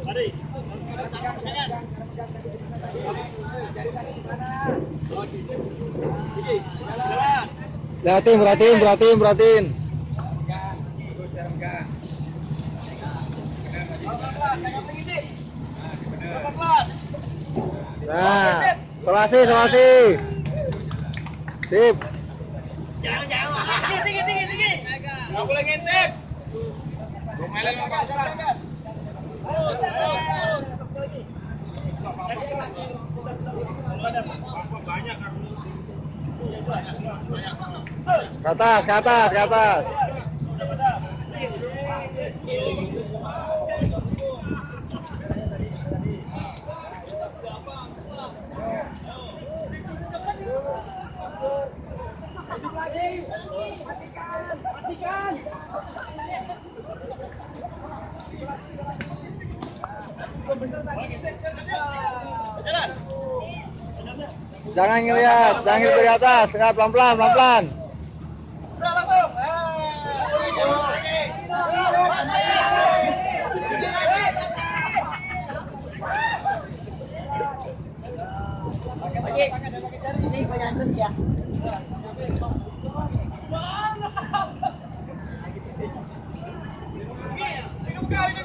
Lihatin, perhatiin. Nah, selasi. Sip. Jangan. Tinggi. Nggak boleh ngintip. Ke atas. Matikan. Jangan ngelihat dari atas, pelan-pelan. Ini